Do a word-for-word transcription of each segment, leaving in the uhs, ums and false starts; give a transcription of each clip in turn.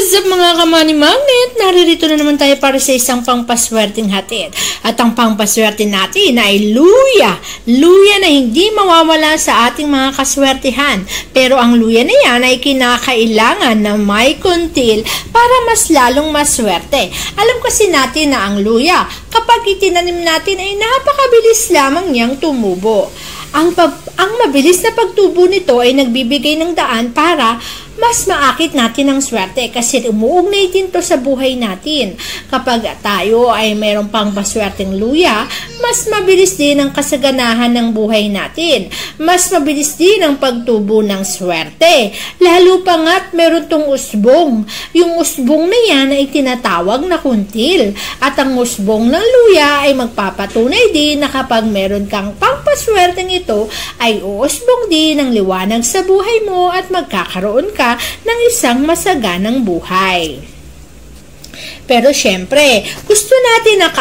What's up mga kamani magnet? Naririto na naman tayo para sa isang pangpaswerteng hatid. At ang pangpaswerte natin ay luya. Luya na hindi mawawala sa ating mga kaswertihan. Pero ang luya na yan ay kinakailangan na may kuntil para mas lalong maswerte. Alam kasi natin na ang luya, kapag itinanim natin ay napakabilis lamang niyang tumubo. Ang, ang mabilis na pagtubo nito ay nagbibigay ng daan para mas maakit natin ang swerte kasi umuugnay din to sa buhay natin. Kapag tayo ay mayroong pang paswerteng luya, mas mabilis din ang kasaganahan ng buhay natin. Mas mabilis din ang pagtubo ng swerte. Lalo pa nga't meron tong usbong. Yung usbong na yan ay tinatawag na kuntil. At ang usbong ng luya ay magpapatunay din na kapag meron kang pang paswerteng ito, ay uusbong din ang liwanag sa buhay mo at magkakaroon ka ng isang masaganang buhay. Pero syempre, gusto natin na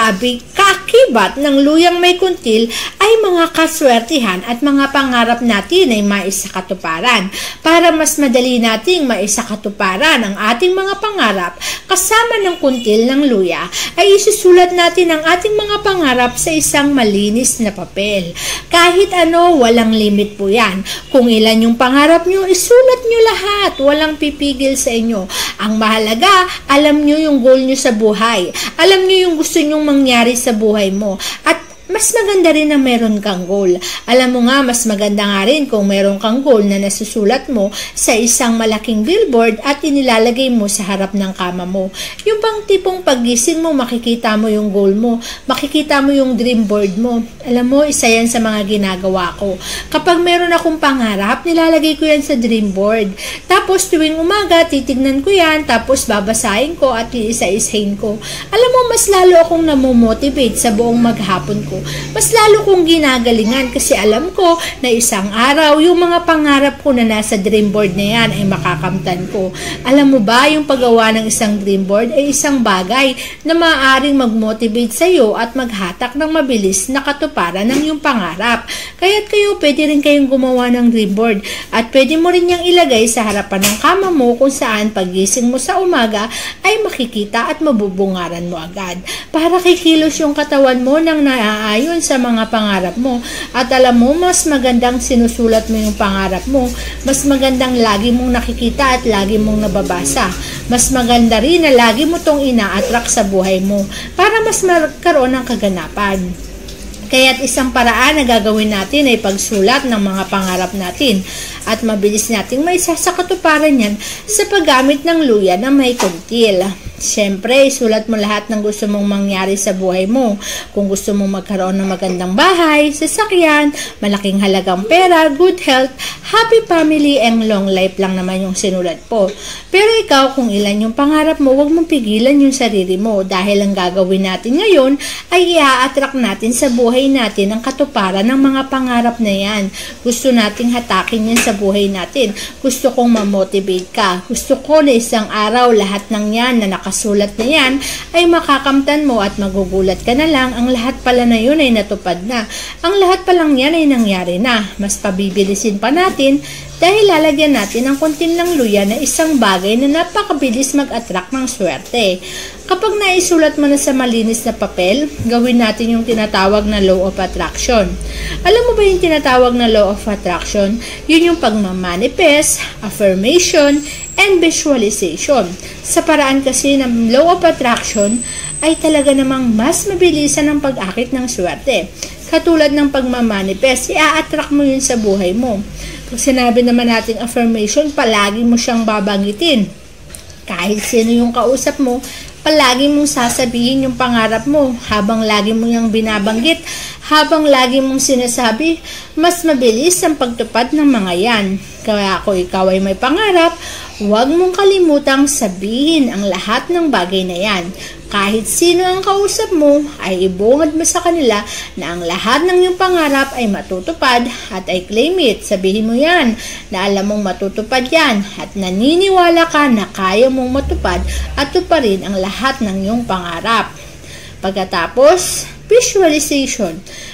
kakibat ng luyang may kuntil ay mga kaswertihan at mga pangarap natin ay maisakatuparan. Para mas madali nating maisakatuparan ang ating mga pangarap kasama ng kuntil ng luya, ay isusulat natin ang ating mga pangarap sa isang malinis na papel. Kahit ano, walang limit po yan. Kung ilan yung pangarap nyo, isulat nyo lahat. Walang pipigil sa inyo. Ang mahalaga, alam nyo yung goal nyo sa buhay. Alam niyo yung gusto nyong mangyari sa buhay mo. At mas maganda rin na meron kang goal. Alam mo nga, mas maganda nga rin kung meron kang goal na nasusulat mo sa isang malaking billboard at inilalagay mo sa harap ng kama mo. Yung pang tipong paggising mo, makikita mo yung goal mo. Makikita mo yung dream board mo. Alam mo, isa yan sa mga ginagawa ko. Kapag meron akong pangarap, nilalagay ko yan sa dream board. Tapos tuwing umaga, titignan ko yan, tapos babasahin ko at iisa-isahin ko. Alam mo, mas lalo akong namomotivate sa buong maghapon ko. Mas lalo kong ginagalingan kasi alam ko na isang araw yung mga pangarap ko na nasa dream board na yan ay makakamtan ko. Alam mo ba, yung paggawa ng isang dream board ay isang bagay na maaaring mag-motivate sa iyo at maghatak ng mabilis na katuparan ng iyong pangarap. Kaya't kayo pwede rin kayong gumawa ng dream board at pwede mo rin niyang ilagay sa harapan ng kama mo kung saan paggising mo sa umaga ay makikita at mabubungaran mo agad. Para kikilos yung katawan mo ng naaayon ayon sa mga pangarap mo. At alam mo, mas magandang sinusulat mo yung pangarap mo. Mas magandang lagi mong nakikita at lagi mong nababasa. Mas maganda rin na lagi mo tong ina-attract sa buhay mo para mas magkaroon ng kaganapan. Kaya't isang paraan na gagawin natin ay pagsulat ng mga pangarap natin at mabilis nating may sasakatuparan yan sa paggamit ng luya na may kuntil. Siyempre, isulat mo lahat ng gusto mong mangyari sa buhay mo. Kung gusto mong magkaroon ng magandang bahay, sasakyan, malaking halagang pera, good health, happy family, and long life lang naman yung sinulat po. Pero ikaw, kung ilan yung pangarap mo, huwag mong pigilan yung sarili mo dahil ang gagawin natin ngayon ay i-attract natin sa buhay natin ang katuparan ng mga pangarap na yan. Gusto nating hatakin yan sa buhay natin. Gusto kong ma-motivate ka. Gusto ko na isang araw lahat ng yan na nakasulat sulat na yan ay makakamtan mo at magugulat ka na lang ang lahat pala na yun ay natupad na. Ang lahat palang yan ay nangyari na. Mas pabibilisin pa natin dahil lalagyan natin ng kuntil ng luya na isang bagay na napakabilis mag-attract ng swerte. Kapag naisulat mo na sa malinis na papel, gawin natin yung tinatawag na law of attraction. Alam mo ba yung tinatawag na law of attraction? Yun yung pagmamanifest, affirmation, and visualization. Sa paraan kasi ng law of attraction ay talaga namang mas mabilisan ang pag-akit ng swerte. Katulad ng pagmamanifest, i-attract mo yun sa buhay mo. Pag sinabi naman natin affirmation, palagi mo siyang babanggitin. Kahit sino yung kausap mo, palagi mong sasabihin yung pangarap mo habang lagi mo yung binabanggit, habang lagi mong sinasabi, mas mabilis ang pagtupad ng mga yan. Kaya kung ikaw ay may pangarap, huwag mong kalimutang sabihin ang lahat ng bagay na yan. Kahit sino ang kausap mo, ay ibungad mo sa kanila na ang lahat ng iyong pangarap ay matutupad at ay claim it. Sabihin mo yan na alam mong matutupad yan at naniniwala ka na kaya mong matupad at tuparin ang lahat ng iyong pangarap. Pagkatapos, visualization.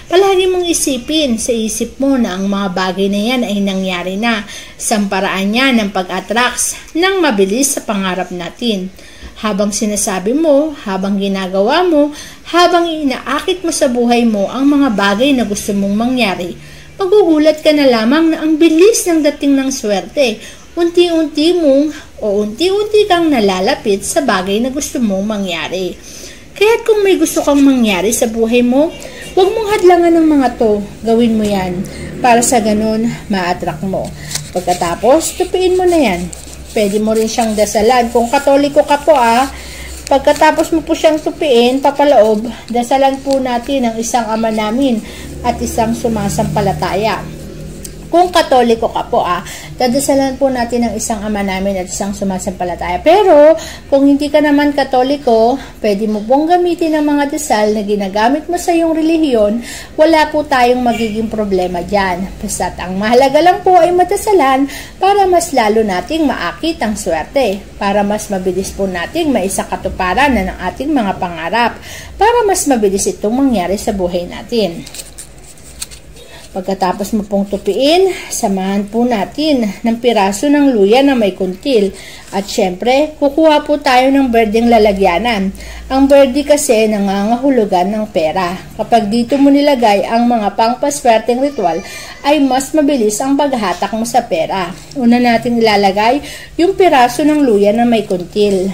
Palagi mong isipin sa isip mo na ang mga bagay na yan ay nangyari na sa paraan niya ng pag-attract ng mabilis sa pangarap natin. Habang sinasabi mo, habang ginagawa mo, habang inaakit mo sa buhay mo ang mga bagay na gusto mong mangyari, magugulat ka na lamang na ang bilis ng dating ng swerte. Unti-unti mong o unti-unti kang nalalapit sa bagay na gusto mong mangyari. Kaya't kung may gusto kang mangyari sa buhay mo, huwag mong hadlangan ng mga to. Gawin mo yan para sa ganun ma-attract mo. Pagkatapos, tupiin mo na yan. Pwede mo rin siyang dasalan. Kung Katoliko ka po ah, pagkatapos mo po siyang tupiin, papaloob, dasalan po natin ang isang Ama namin at isang sumasampalataya. Kung Katoliko ka po ah, dadasalan po natin ang isang Ama namin at isang sumasampalataya. Pero, kung hindi ka naman Katoliko, pwede mo pong gamitin ang mga dasal na ginagamit mo sa iyong relihiyon, wala po tayong magiging problema dyan. Basta't ang mahalaga lang po ay madasalan para mas lalo nating maakit ang swerte, para mas mabilis po nating maisakatuparan na ng ating mga pangarap, para mas mabilis itong mangyari sa buhay natin. Pagkatapos mo pong tupiin, samahan po natin ng piraso ng luya na may kuntil. At syempre, kukuha po tayo ng berdeng lalagyanan. Ang berde kasi nangangahulugan ng pera. Kapag dito mo nilagay ang mga pangpaswerteng ritual, ay mas mabilis ang paghatak mo sa pera. Una natin ilalagay yung piraso ng luya na may kuntil.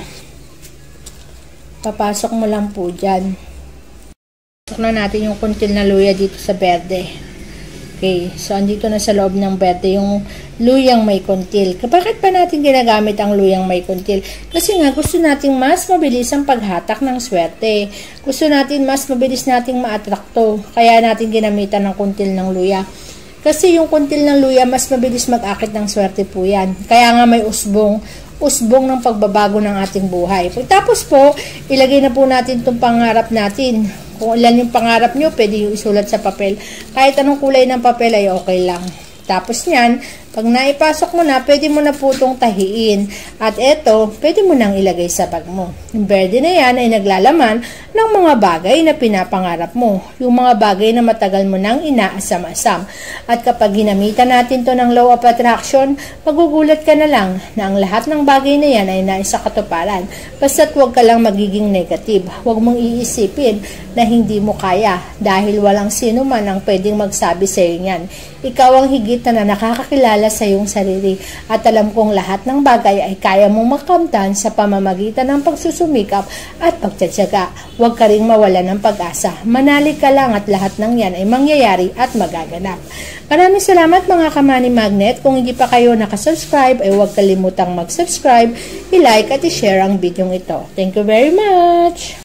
Papasok mo lang po dyan. Pasok na natin yung kuntil na luya dito sa berde. Okay, so andito na sa loob ng berde yung luyang may kuntil. Bakit pa natin ginagamit ang luyang may kuntil? Kasi nga gusto nating mas mabilis ang paghatak ng swerte. Gusto natin mas mabilis nating ma-attracto. Kaya natin ginamitan ng kuntil ng luya. Kasi yung kuntil ng luya mas mabilis mag-akit ng swerte po yan. Kaya nga may usbong. Usbong ng pagbabago ng ating buhay. Pagtapos po, ilagay na po natin itong pangarap natin. Kung ilan yung pangarap nyo, pwede yung isulat sa papel. Kahit anong kulay ng papel ay okay lang. Tapos niyan, pag naipasok mo na, pwede mo na po itong tahiin. At eto, pwede mo nang ilagay sa bag mo. Yung berde na yan ay naglalaman ng mga bagay na pinapangarap mo. Yung mga bagay na matagal mo nang inaasam-asam. At kapag ginamitan natin to ng law of attraction, magugulat ka na lang na ang lahat ng bagay na yan ay naisa katuparan. Basta't huwag ka lang magiging negative. Huwag mong iisipin na hindi mo kaya dahil walang sino man ang pwedeng magsabi sa iyo yan. Ikaw ang higit na nakakakilala sa iyong sarili at alam kong lahat ng bagay ay kaya mong makamtan sa pamamagitan ng pagsusumikap at pagtsatsaga. Huwag ka ring mawala ng pag-asa. Manalig ka lang at lahat ng yan ay mangyayari at magaganap. Maraming salamat mga Kamani Magnet. Kung hindi pa kayo nakasubscribe ay huwag kalimutang mag-subscribe, i-like at i-share ang video ito. Thank you very much!